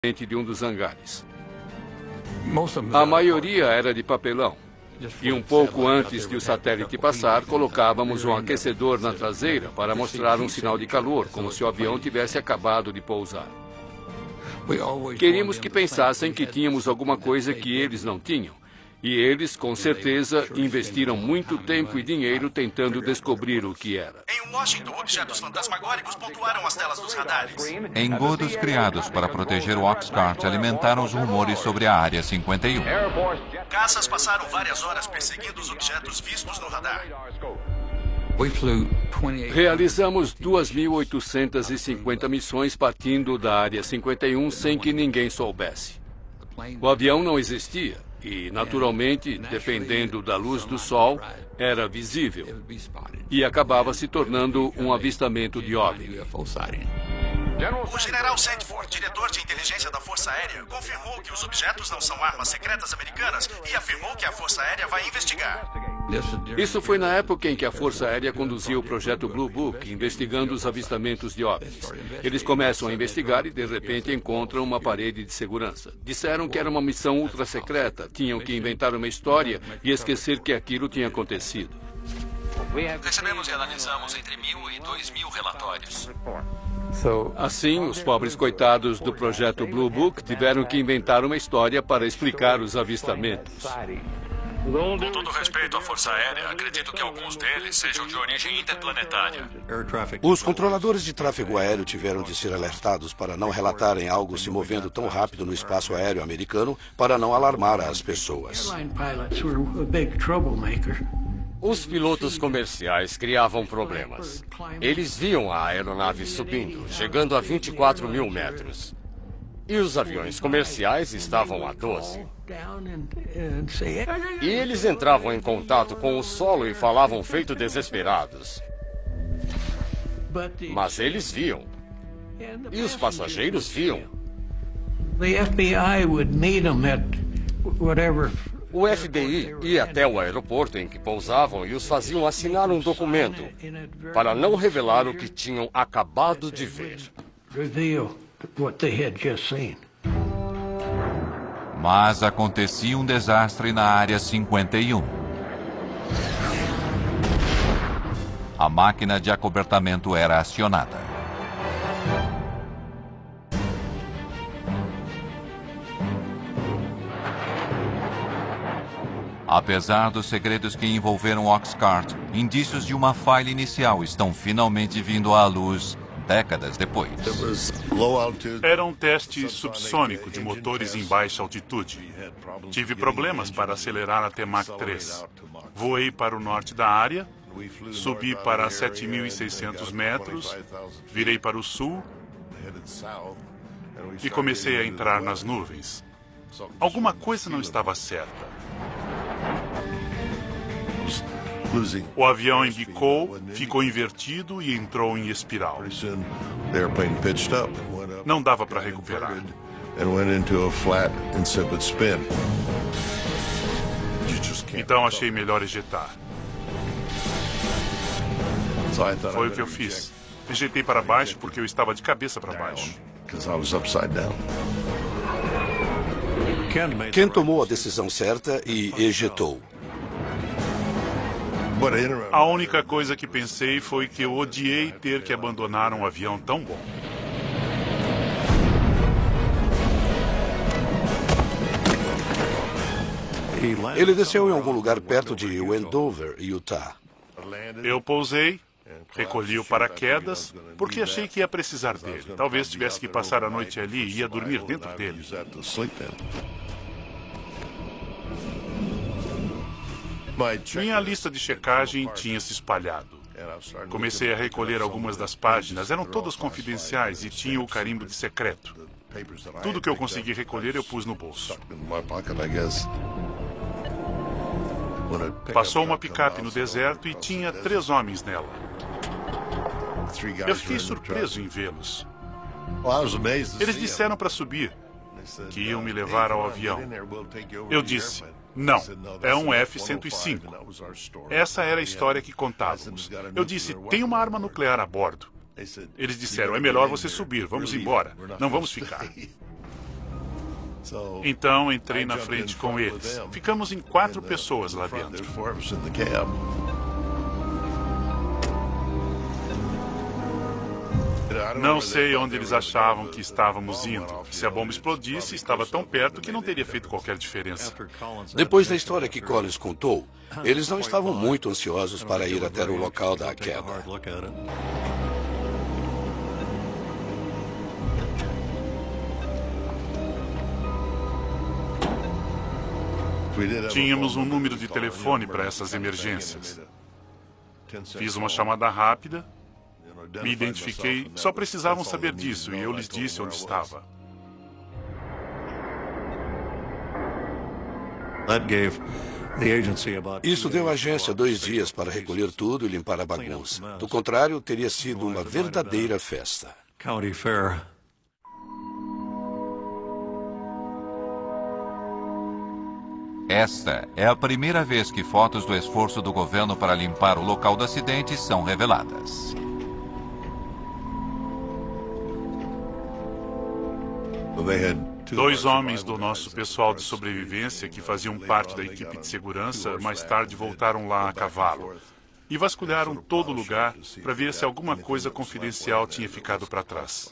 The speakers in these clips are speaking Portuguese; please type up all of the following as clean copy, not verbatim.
de um dos hangares. A maioria era de papelão. E um pouco antes de o satélite passar, colocávamos um aquecedor na traseira para mostrar um sinal de calor, como se o avião tivesse acabado de pousar. Queríamos que pensassem que tínhamos alguma coisa que eles não tinham. E eles, com certeza, investiram muito tempo e dinheiro tentando descobrir o que era. Em Washington, objetos fantasmagóricos pontuaram as telas dos radares. Engodos criados para proteger o Oxcart alimentaram os rumores sobre a Área 51. Caças passaram várias horas perseguindo os objetos vistos no radar. Realizamos 2.850 missões partindo da Área 51 sem que ninguém soubesse. O avião não existia. E, naturalmente, dependendo da luz do sol, era visível. E acabava se tornando um avistamento de OVNI. O general Sandford, diretor de inteligência da Força Aérea, confirmou que os objetos não são armas secretas americanas e afirmou que a Força Aérea vai investigar. Isso foi na época em que a Força Aérea conduzia o projeto Blue Book, investigando os avistamentos de OVNIs. Eles começam a investigar e, de repente, encontram uma parede de segurança. Disseram que era uma missão ultra secreta, tinham que inventar uma história e esquecer que aquilo tinha acontecido. Recebemos e analisamos entre 1.000 e 2.000 relatórios. Assim, os pobres coitados do projeto Blue Book tiveram que inventar uma história para explicar os avistamentos. Com todo respeito à Força Aérea, acredito que alguns deles sejam de origem interplanetária. Os controladores de tráfego aéreo tiveram de ser alertados para não relatarem algo se movendo tão rápido no espaço aéreo americano para não alarmar as pessoas. Os pilotos comerciais criavam problemas. Eles viam a aeronave subindo, chegando a 24 mil metros. E os aviões comerciais estavam a 12. E eles entravam em contato com o solo e falavam feito desesperados. Mas eles viam. E os passageiros viam. O FBI ia até o aeroporto em que pousavam e os faziam assinar um documento para não revelar o que tinham acabado de ver. Mas acontecia um desastre na Área 51. A máquina de acobertamento era acionada. Apesar dos segredos que envolveram Oxcart, indícios de uma falha inicial estão finalmente vindo à luz décadas depois. Era um teste subsônico de motores em baixa altitude. Tive problemas para acelerar até Mach 3. Voei para o norte da área, subi para 7.600 metros, virei para o sul e comecei a entrar nas nuvens. Alguma coisa não estava certa. O avião embicou, ficou invertido e entrou em espiral. Não dava para recuperar. Então achei melhor ejetar. Foi o que eu fiz. Ejetei para baixo porque eu estava de cabeça para baixo. Ken tomou a decisão certa e ejetou. A única coisa que pensei foi que eu odiei ter que abandonar um avião tão bom. Ele desceu em algum lugar perto de Wendover, Utah. Eu pousei, recolhi o paraquedas, porque achei que ia precisar dele. Talvez tivesse que passar a noite ali e ia dormir dentro dele. Minha lista de checagem tinha se espalhado. Comecei a recolher algumas das páginas, eram todas confidenciais e tinham o carimbo de secreto. Tudo que eu consegui recolher eu pus no bolso. Passou uma picape no deserto e tinha 3 homens nela. Eu fiquei surpreso em vê-los. Eles disseram para subir, que iam me levar ao avião. Eu disse, não, é um F-105. Essa era a história que contávamos. Eu disse, tem uma arma nuclear a bordo. Eles disseram, é melhor você subir, vamos embora, não vamos ficar. Então entrei na frente com eles. Ficamos em 4 pessoas lá dentro. Não sei onde eles achavam que estávamos indo. Se a bomba explodisse, estava tão perto que não teria feito qualquer diferença. Depois da história que Collins contou, eles não estavam muito ansiosos para ir até o local da queda. Tínhamos um número de telefone para essas emergências. Fiz uma chamada rápida, me identifiquei, só precisavam saber disso e eu lhes disse onde estava. Isso deu à agência 2 dias para recolher tudo e limpar a bagunça. Do contrário, teria sido uma verdadeira festa. Esta é a primeira vez que fotos do esforço do governo para limpar o local do acidente são reveladas. Dois homens do nosso pessoal de sobrevivência, que faziam parte da equipe de segurança, mais tarde voltaram lá a cavalo e vasculharam todo o lugar para ver se alguma coisa confidencial tinha ficado para trás.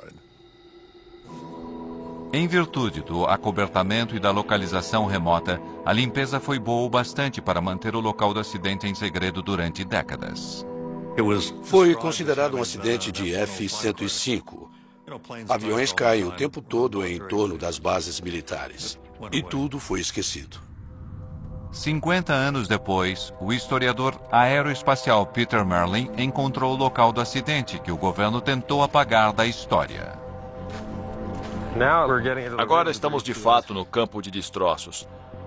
Em virtude do acobertamento e da localização remota, a limpeza foi boa o bastante para manter o local do acidente em segredo durante décadas. Foi considerado um acidente de F-105. Aviões caem o tempo todo em torno das bases militares. E tudo foi esquecido. 50 anos depois, o historiador aeroespacial Peter Merlin encontrou o local do acidente que o governo tentou apagar da história. Agora estamos de fato no campo de destroços.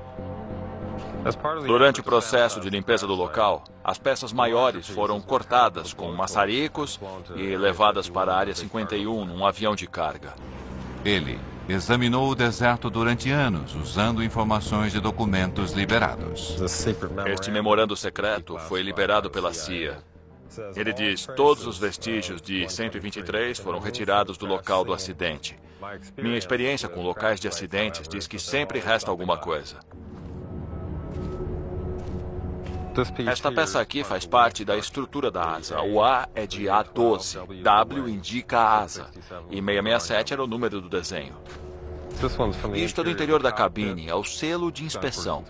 Durante o processo de limpeza do local, as peças maiores foram cortadas com maçaricos e levadas para a Área 51 num avião de carga. Ele examinou o deserto durante anos, usando informações de documentos liberados. Este memorando secreto foi liberado pela CIA. Ele diz: todos os vestígios de 123 foram retirados do local do acidente. Minha experiência com locais de acidentes diz que sempre resta alguma coisa. Esta peça aqui faz parte da estrutura da asa. O A é de A12, W indica a asa, e 667 era o número do desenho. Isto é do interior da cabine, é o selo de inspeção.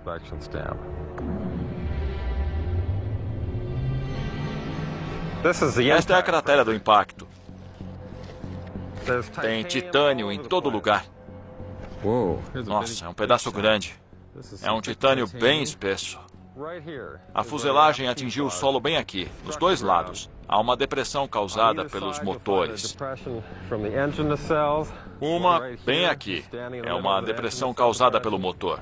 Esta é a cratera do impacto. Tem titânio em todo lugar. Nossa, é um pedaço grande. É um titânio bem espesso. A fuselagem atingiu o solo bem aqui, nos 2 lados. Há uma depressão causada pelos motores. Uma bem aqui. É uma depressão causada pelo motor.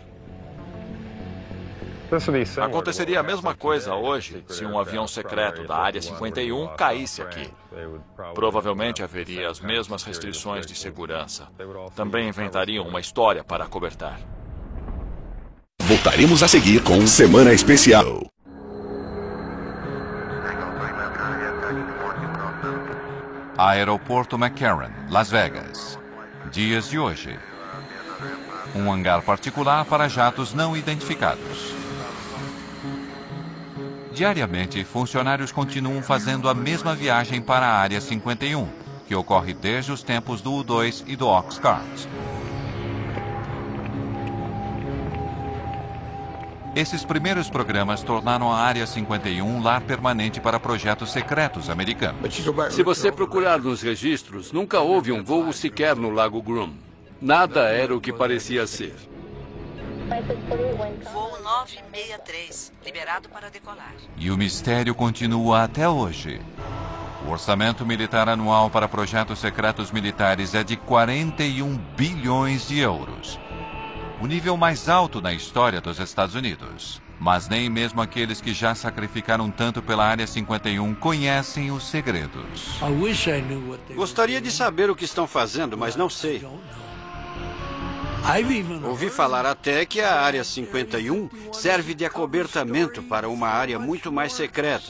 Aconteceria a mesma coisa hoje se um avião secreto da Área 51 caísse aqui. Provavelmente haveria as mesmas restrições de segurança. Também inventariam uma história para acobertar. Voltaremos a seguir com Semana Especial. Aeroporto McCarran, Las Vegas. Dias de hoje. Um hangar particular para jatos não identificados. Diariamente, funcionários continuam fazendo a mesma viagem para a Área 51, que ocorre desde os tempos do U-2 e do Oxcart. Esses primeiros programas tornaram a Área 51 um lar permanente para projetos secretos americanos. Se você procurar nos registros, nunca houve um voo sequer no Lago Groom. Nada era o que parecia ser. Voo 963, liberado para decolar. E o mistério continua até hoje. O orçamento militar anual para projetos secretos militares é de 41 bilhões de euros. O nível mais alto na história dos Estados Unidos. Mas nem mesmo aqueles que já sacrificaram tanto pela Área 51 conhecem os segredos. Gostaria de saber o que estão fazendo, mas não sei. Ouvi falar até que a Área 51 serve de acobertamento para uma área muito mais secreta.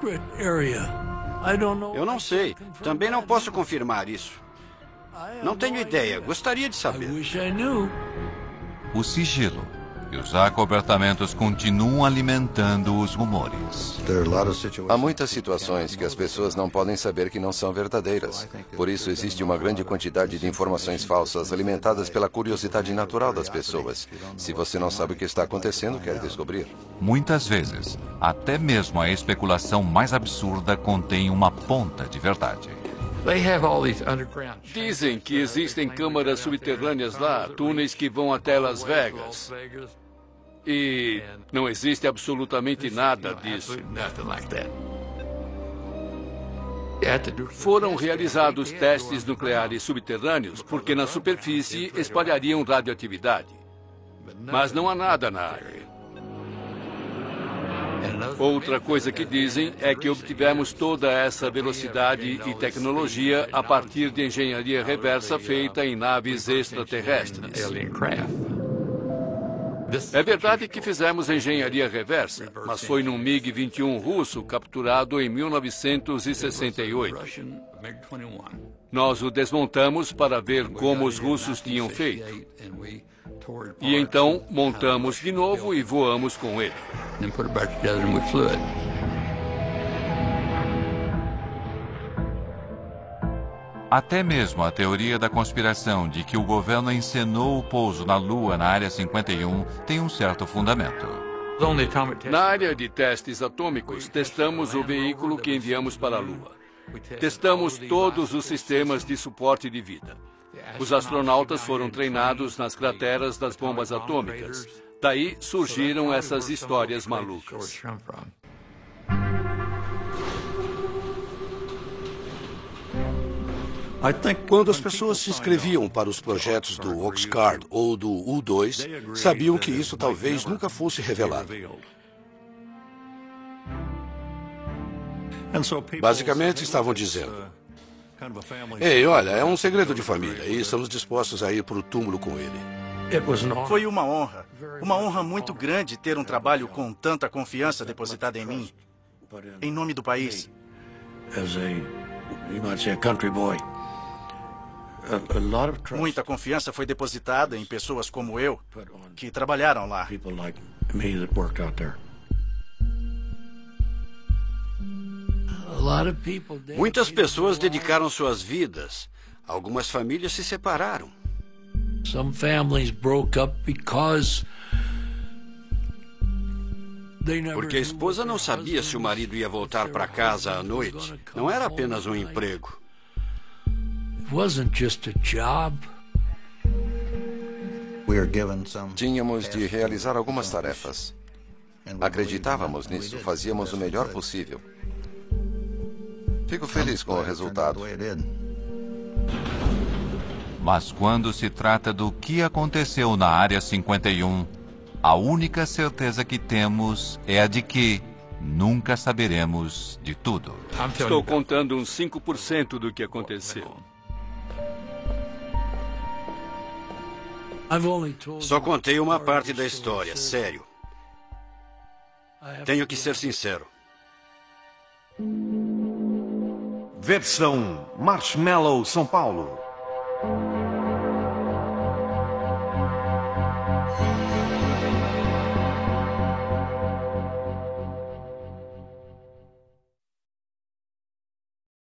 Eu não sei. Também não posso confirmar isso. Não tenho ideia. Gostaria de saber. o sigilo e os acobertamentos continuam alimentando os rumores. Há muitas situações que as pessoas não podem saber que não são verdadeiras. Por isso, existe uma grande quantidade de informações falsas alimentadas pela curiosidade natural das pessoas. Se você não sabe o que está acontecendo, quer descobrir. Muitas vezes, até mesmo a especulação mais absurda contém uma ponta de verdade. Dizem que existem câmaras subterrâneas lá, túneis que vão até Las Vegas. E não existe absolutamente nada disso. Foram realizados testes nucleares subterrâneos porque na superfície espalhariam radioatividade. Mas não há nada na área. Outra coisa que dizem é que obtivemos toda essa velocidade e tecnologia a partir de engenharia reversa feita em naves extraterrestres. É verdade que fizemos engenharia reversa, mas foi num MiG-21 russo capturado em 1968. Nós o desmontamos para ver como os russos tinham feito. E então montamos de novo e voamos com ele. Até mesmo a teoria da conspiração de que o governo encenou o pouso na Lua na Área 51 tem um certo fundamento. Na área de testes atômicos, testamos o veículo que enviamos para a Lua. Testamos todos os sistemas de suporte de vida. Os astronautas foram treinados nas crateras das bombas atômicas. Daí surgiram essas histórias malucas. Quando as pessoas se inscreviam para os projetos do Oxcart ou do U-2, sabiam que isso talvez nunca fosse revelado. Basicamente, estavam dizendo: ei, olha, é um segredo de família e estamos dispostos a ir para o túmulo com ele. Foi uma honra muito grande ter um trabalho com tanta confiança depositada em mim, em nome do país. Muita confiança foi depositada em pessoas como eu, que trabalharam lá. Muitas pessoas dedicaram suas vidas. Algumas famílias se separaram. Porque a esposa não sabia se o marido ia voltar para casa à noite. Não era apenas um emprego. Tínhamos de realizar algumas tarefas. Acreditávamos nisso, fazíamos o melhor possível. Fico feliz com o resultado. Mas quando se trata do que aconteceu na Área 51, a única certeza que temos é a de que nunca saberemos de tudo. Estou contando uns 5% do que aconteceu. Só contei uma parte da história, sério. Tenho que ser sincero. Versão Marshmallow São Paulo.